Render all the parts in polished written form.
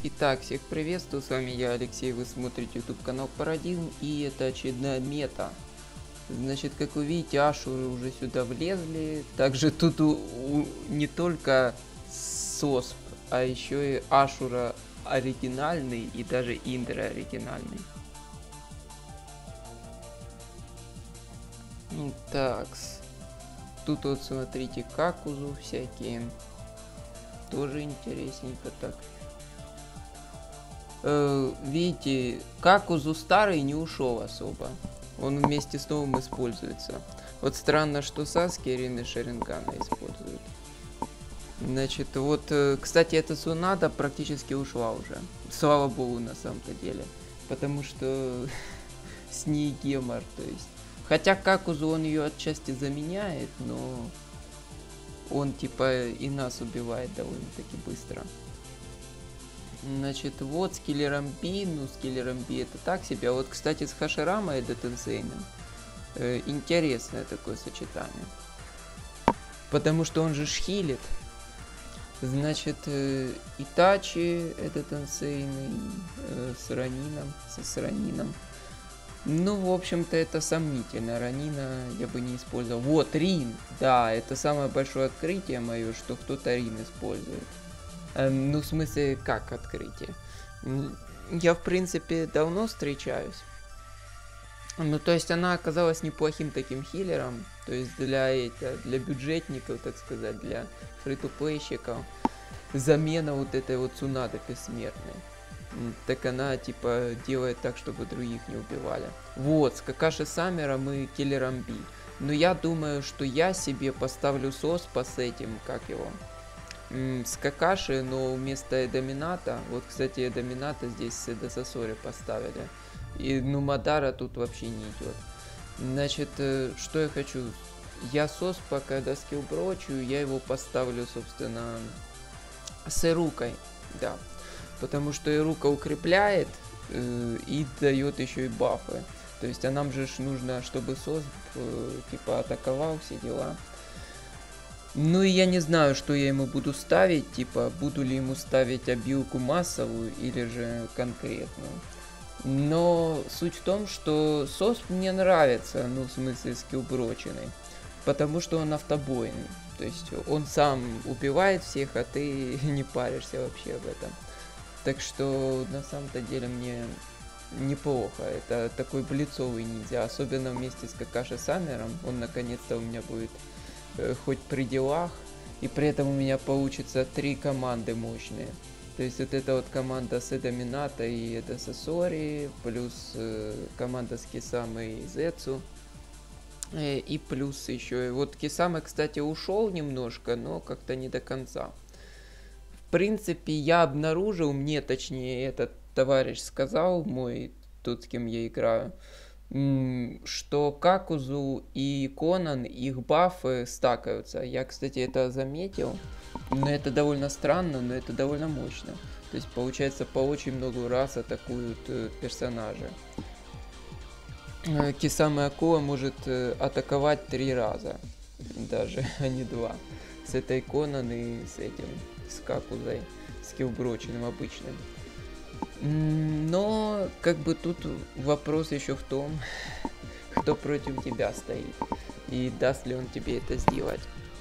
Итак, всех приветствую, с вами я, Алексей, вы смотрите YouTube канал Парадигм, и это очередная мета. Значит, как вы видите, ашуры уже сюда влезли, также тут не только сосп, а еще и ашура оригинальный и даже индра оригинальный. Так, тут вот смотрите, какузу всякие, тоже интересненько так. Видите, какузу старый не ушел особо. Он вместе с новым используется. Вот странно, что Саски Рин и Шарингана используют. Значит, вот, кстати, эта Сунада практически ушла уже. Слава богу, на самом-то деле. Потому что с ней гемор, то есть. Хотя какузу он ее отчасти заменяет, но он типа и нас убивает довольно-таки быстро. Значит, вот с киллером Би, ну с киллером Би это так себе. А вот, кстати, с Хаширамой и Детенсейном интересное такое сочетание. Потому что он же хилит. Значит, Итачи, Детенсейн с Ранином, с Ранином. Ну, в общем-то, это сомнительно. Ранина я бы не использовал. Вот, Рин. Да, это самое большое открытие мое, что кто-то Рин использует. Ну, в смысле, как открытие? Я, в принципе, давно встречаюсь. Ну, то есть, она оказалась неплохим таким хилером. То есть, для бюджетников, так сказать, для фри-то-плейщиков. Замена вот этой вот Цунады бессмертной. Так она, типа, делает так, чтобы других не убивали. Вот, с Какаши Саммером и киллером Би. Но я думаю, что я себе поставлю соспа с этим, как его... с Какаши, но вместо Эдомината, вот, кстати, Эдомината здесь с Эдососори поставили, и ну Мадара тут вообще не идет. Значит, что я хочу, я соспа, когда скилл брочу, я его поставлю, собственно, с Ирукой, да, потому что Ирука укрепляет и дает еще и бафы, то есть, а нам же нужно, чтобы сосп, типа, атаковал, все дела. Ну и я не знаю, что я ему буду ставить, типа, буду ли ему ставить обилку массовую или же конкретную. Но суть в том, что сосп мне нравится, ну в смысле скиллброченный, потому что он автобойный. То есть он сам убивает всех, а ты не паришься вообще об этом. Так что на самом-то деле мне неплохо. Это такой блицовый ниндзя, особенно вместе с Какаши Саммером. Он наконец-то у меня будет... хоть при делах, и при этом у меня получится 3 команды мощные. То есть вот эта вот команда с Эдомината и Эдососори, плюс команда с Кисамой и Зецу, и плюс еще... Вот Кисама, кстати, ушел немножко, но как-то не до конца. В принципе, я обнаружил, мне точнее этот товарищ сказал, мой, тот, с кем я играю, что Какузу и Конан, их бафы стакаются. Я, кстати, это заметил. Но это довольно странно, но это довольно мощно. То есть, получается, по очень много раз атакуют персонажи. Кисама Акула может атаковать 3 раза. Даже, а не 2. С этой Конан и с этим, с Какузой. Скиллброченным обычным. Но, как бы тут вопрос еще в том, кто против тебя стоит. И даст ли он тебе это сделать.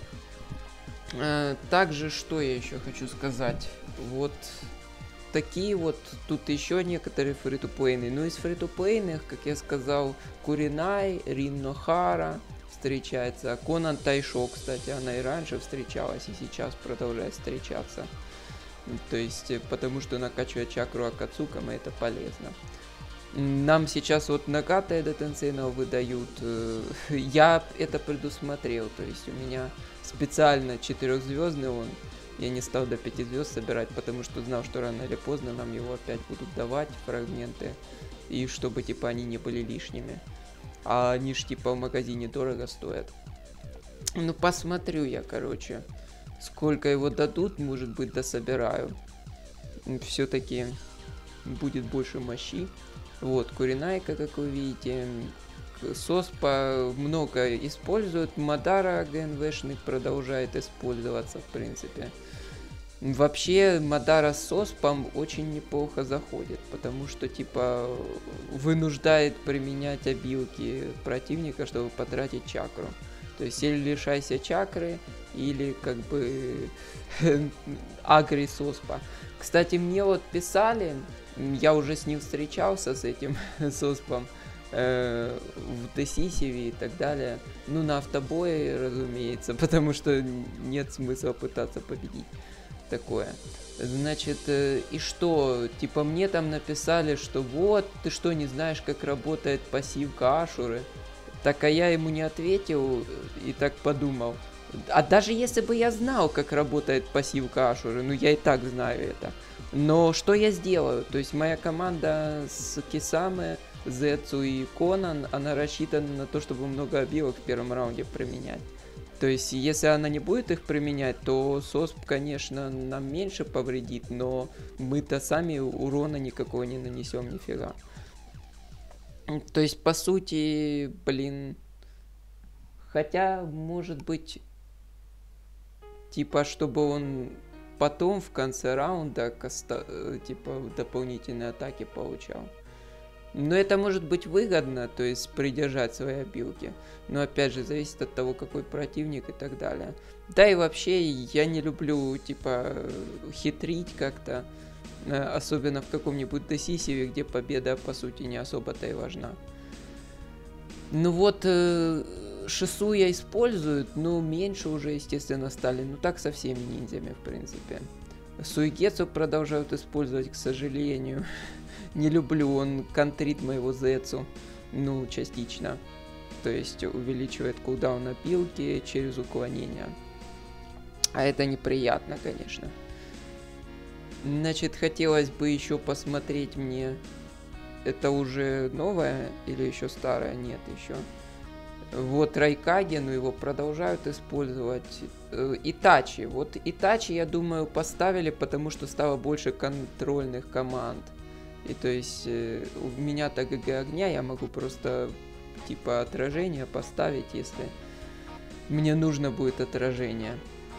Также, что я еще хочу сказать. Вот такие вот, тут еще некоторые фри-то-плейны. Ну, из фри-то-плейных, как я сказал, Куринай, Рин Нохара встречается. Конан Тайшо, кстати, она и раньше встречалась, и сейчас продолжает встречаться. То есть, потому что накачивать чакру Акацукама это полезно. Нам сейчас вот Нагата и Детенсейна выдают. Я это предусмотрел. То есть, у меня специально 4-звездный он. Я не стал до 5 звезд собирать, потому что знал, что рано или поздно нам его опять будут давать, фрагменты. И чтобы, типа, они не были лишними. А они ж, типа, в магазине дорого стоят. Ну, посмотрю я, короче. Сколько его дадут, может быть, дособираю. Все-таки будет больше мощи. Вот, Куринайка, как вы видите. Соспа много используют. Мадара ГНВшник продолжает использоваться, в принципе. Вообще, Мадара с Соспом очень неплохо заходит, потому что, типа, вынуждает применять обилки противника, чтобы потратить чакру. То есть, или лишайся чакры, или, как бы, агри Соспа. Кстати, мне вот писали, я уже с ним встречался, с этим Соспом, в Десисиве и так далее. Ну, на автобое, разумеется, потому что нет смысла пытаться победить. Такое. Значит, и что? Типа мне там написали, что вот, ты что, не знаешь, как работает пассивка Ашуры? Так, а я ему не ответил и так подумал. А даже если бы я знал, как работает пассивка Ашуры, ну я и так знаю это. Но что я сделаю? То есть моя команда с Кисаме, Зецу и Конан, она рассчитана на то, чтобы много обилок в первом раунде применять. То есть, если она не будет их применять, то Сосп, конечно, нам меньше повредит, но мы-то сами урона никакого не нанесем нифига. То есть, по сути, блин... Хотя, может быть, типа, чтобы он потом в конце раунда, типа, дополнительные атаки получал. Но это может быть выгодно, то есть придержать свои обилки. Но опять же, зависит от того, какой противник и так далее. Да и вообще, я не люблю, типа, хитрить как-то. Особенно в каком-нибудь Десисиве, где победа, по сути, не особо-то и важна. Ну вот, Шису я используют, но меньше уже, естественно, стали. Ну так со всеми ниндзями, в принципе. Суигетсу продолжают использовать, к сожалению. Не люблю, он контрит моего Зецу, ну, частично. То есть увеличивает кулдаун опилки через уклонение. А это неприятно, конечно. Значит, хотелось бы еще посмотреть мне... Это уже новое или еще старое? Нет, еще. Вот Райкагену его продолжают использовать. Итачи. Вот Итачи, я думаю, поставили, потому что стало больше контрольных команд. И то есть у меня-то ГГ огня, я могу просто типа отражение поставить, если мне нужно будет отражение.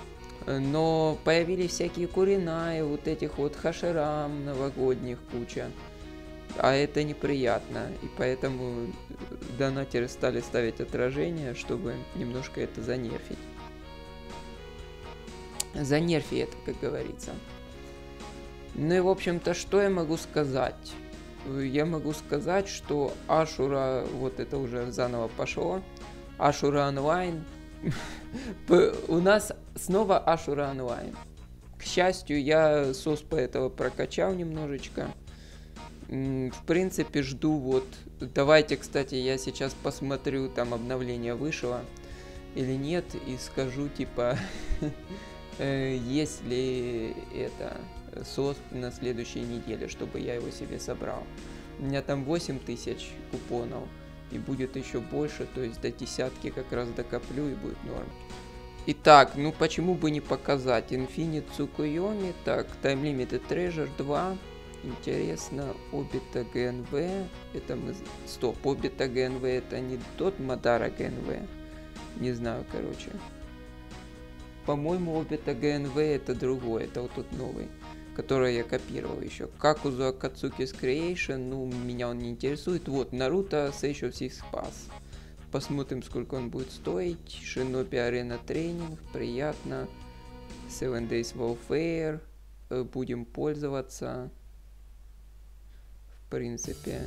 Но появились всякие Куринаи, вот этих вот Хаширам новогодних куча. А это неприятно, и поэтому донатеры стали ставить отражение, чтобы немножко это занерфить. Занерфи это, как говорится. Ну и, в общем-то, что я могу сказать? Я могу сказать, что Ашура, вот это уже заново пошло. Ашура онлайн. У нас снова Ашура онлайн. К счастью, я Соспа этого прокачал немножечко. В принципе, жду вот... Давайте, кстати, я сейчас посмотрю, там обновление вышло или нет, и скажу, типа, есть ли это... Сосп на следующей неделе, чтобы я его себе собрал. У меня там 8000 купонов, и будет еще больше, то есть до десятки как раз докоплю, и будет норм. Итак, ну почему бы не показать? Infinite Tsukuyomi, так, Time Limited Treasure 2, интересно, Obita GNV, это мы... Стоп, Obita GNV это не тот Мадара GNV, не знаю, короче. По-моему, Obita GNV это другой, это вот тот новый, который я копировал еще. Какузу Акацуки's Creation, ну, меня он не интересует. Вот, Наруто Sage of Six Pass. Посмотрим, сколько он будет стоить. Shinobi Arena Training, приятно. 7 Days Warfare, будем пользоваться. В принципе.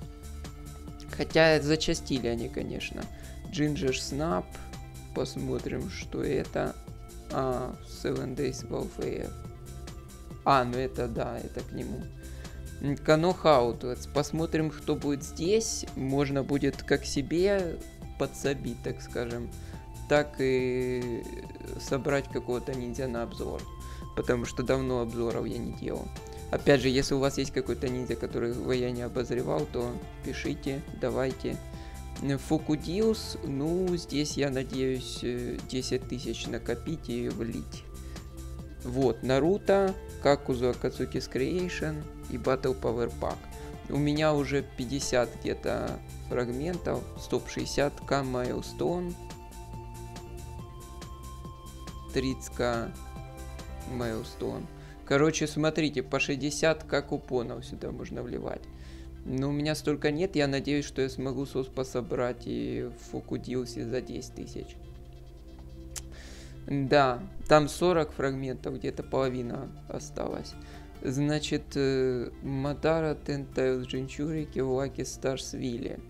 Хотя зачастили они, конечно. Ginger Snap, посмотрим, что это. 7 Days Warfare. Ну это да, это к нему. Кано Хаутвец. Посмотрим, кто будет здесь. Можно будет как себе подсобить, так скажем, так и собрать какого-то ниндзя на обзор. Потому что давно обзоров я не делал. Опять же, если у вас есть какой-то ниндзя, которого я не обозревал, то пишите, давайте. Фукудиус, ну, здесь я надеюсь 10 тысяч накопить и влить. Вот, Наруто, Какузу Акацуки's Creation и Battle Power Pack. У меня уже 50 где-то фрагментов. Стоп, 60к Milestone. 30к Milestone. Короче, смотрите, по 60к купонов сюда можно вливать. Но у меня столько нет, я надеюсь, что я смогу соспа собрать и в Фокудилсе за 10 тысяч. Да, там 40 фрагментов, где-то половина осталась. Значит, Мадара, Тентайл, Джинчури, Кивлаки, Старс, Вилли.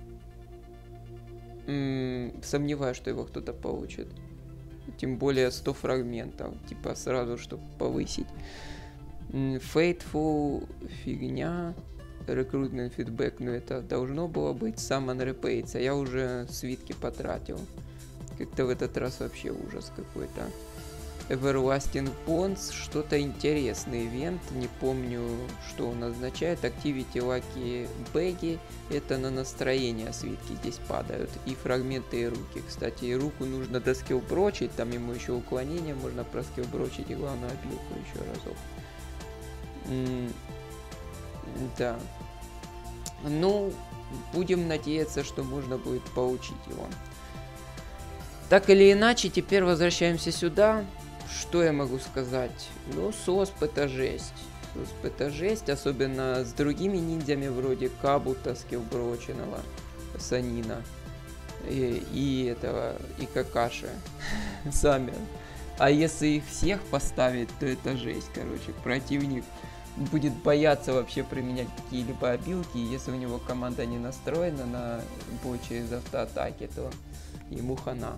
Сомневаюсь, что его кто-то получит. Тем более 100 фрагментов. Типа сразу, чтобы повысить. Faithful, фигня. Рекрутмент фидбэк, но это должно было быть. Summon Repates, а я уже свитки потратил. Как-то в этот раз вообще ужас какой-то. Everlasting Bonds, что-то интересный ивент, не помню, что он означает. Activity Lucky Baggy, это на настроение свитки здесь падают. И фрагменты и руки. Кстати, и руку нужно доскиллброчить, там ему еще уклонение можно проскиллброчить и главную обилку еще разок. Да. Ну, будем надеяться, что можно будет получить его. Так или иначе, теперь возвращаемся сюда. Что я могу сказать? Ну, сосп это жесть. Сосп это жесть, особенно с другими ниндзями вроде Кабута, скиллброченного, Санина и этого, и Какаши сами. А если их всех поставить, то это жесть, короче. Противник будет бояться вообще применять какие-либо обилки, и если у него команда не настроена на бой через автоатаки, то ему хана.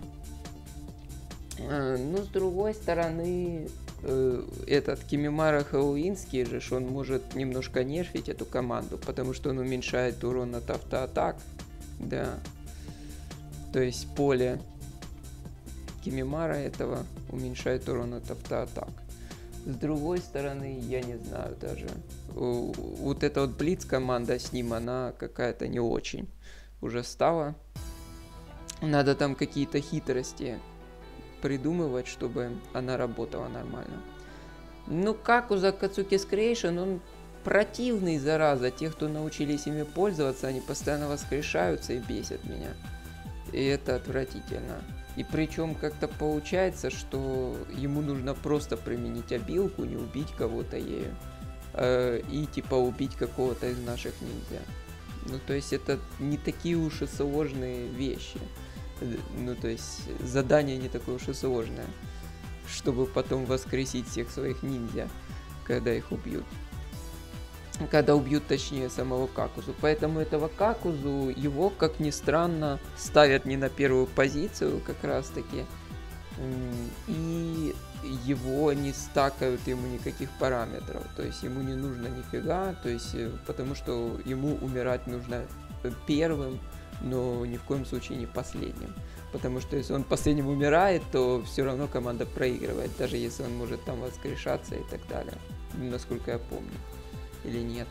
Ну, с другой стороны, этот Кимимара Хэллоуинский же, он может немножко нерфить эту команду, потому что он уменьшает урон от автоатак, да. То есть поле Кимимара этого уменьшает урон от автоатак. С другой стороны, я не знаю даже. Вот эта вот Блиц команда с ним, она какая-то не очень уже стала. Надо там какие-то хитрости придумывать, чтобы она работала нормально. Ну, как у Закацуки Скрейшн, он противный, зараза. Те, кто научились ими пользоваться, они постоянно воскрешаются и бесят меня. И это отвратительно. И причем как-то получается, что ему нужно просто применить обилку, не убить кого-то ею. И типа убить какого-то из наших ниндзя. Ну, то есть это не такие уж и сложные вещи. Ну, то есть задание не такое уж и сложное, чтобы потом воскресить всех своих ниндзя, когда их убьют. Когда убьют, точнее, самого Какузу. Поэтому этого Какузу, его, как ни странно, ставят не на первую позицию, как раз таки. И его не стакают ему никаких параметров. То есть ему не нужно нифига, то есть, потому что ему умирать нужно первым, но ни в коем случае не последним. Потому что если он последним умирает, то все равно команда проигрывает, даже если он может там воскрешаться и так далее. Насколько я помню. Или нет.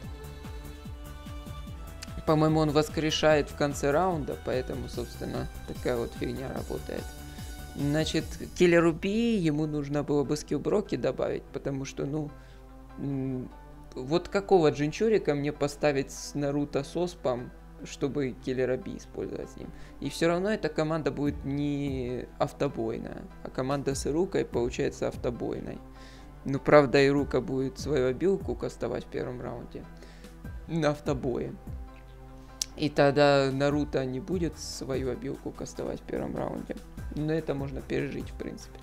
По-моему, он воскрешает в конце раунда, поэтому, собственно, такая вот фигня работает. Значит, киллеру Би ему нужно было бы скиллброки добавить, потому что, ну, вот какого Джинчурика мне поставить с Наруто Соспом, чтобы киллера Би использовать с ним. И все равно эта команда будет не автобойная, а команда с Ирукой получается автобойной. Ну, правда, Ирука будет свою обилку кастовать в первом раунде на автобое. И тогда Наруто не будет свою обилку кастовать в первом раунде. Но это можно пережить, в принципе.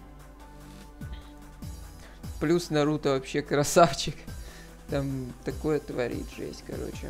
Плюс Наруто вообще красавчик. Там такое творит жесть, короче.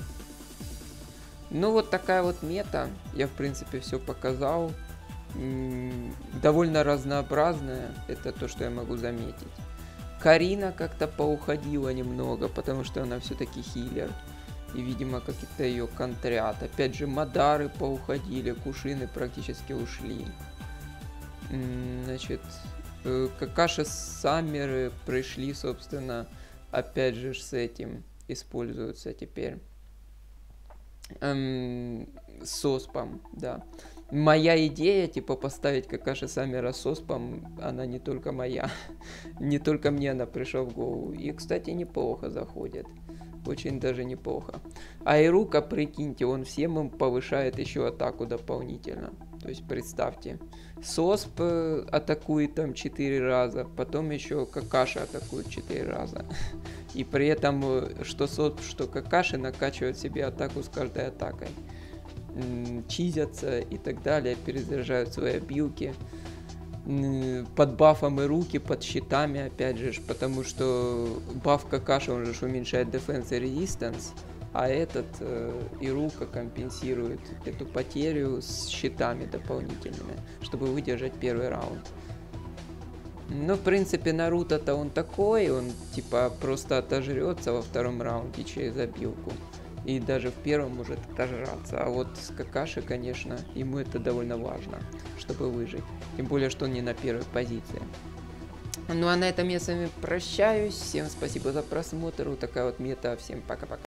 Ну, вот такая вот мета. Я, в принципе, все показал. Довольно разнообразная. Это то, что я могу заметить. Карина как-то поуходила немного, потому что она все-таки хилер. И, видимо, какие-то ее контрят. Опять же, Мадары поуходили, Кушины практически ушли. Значит, Какаши Саммеры пришли, собственно, опять же с этим используются теперь. С Соспом, да. моя идея, типа, поставить Какаши Саммера с Оспом, она не только моя. Не только мне она пришла в голову. И, кстати, неплохо заходит. Очень даже неплохо. А Ирука, прикиньте, он всем им повышает еще атаку дополнительно. То есть, представьте, Сосп атакует там 4 раза, потом еще Какаши атакует 4 раза. И при этом, что Сосп, что Какаши накачивают себе атаку с каждой атакой. Чизятся и так далее, перезаряжают свои обилки. Под бафом и руки, под щитами, опять же, потому что баф Какаши, он же уменьшает Defense и Resistance, а этот Ирука компенсирует эту потерю с щитами дополнительными, чтобы выдержать первый раунд. Ну, в принципе, Наруто-то он такой, он типа просто отожрется во втором раунде через обилку. И даже в первом может отожраться. А вот с Какаши, конечно, ему это довольно важно, чтобы выжить. Тем более, что он не на первой позиции. Ну а на этом я с вами прощаюсь. Всем спасибо за просмотр. Вот такая вот мета. Всем пока-пока.